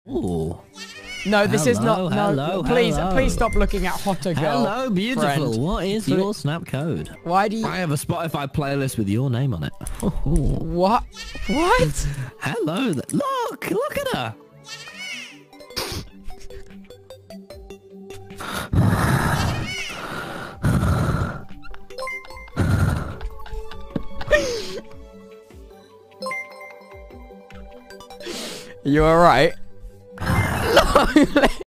Ooh. No, this is not. No, hello, please, hello. please stop looking at Hotter Girl. Hello, beautiful. friend. What is your snap code? Why do you? I have a Spotify playlist with your name on it. What? What? Hello. Look at her. You alright?